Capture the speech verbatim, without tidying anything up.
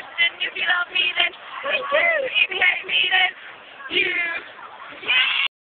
question. If you love me, then thank you. If you hate me, then you. Yeah.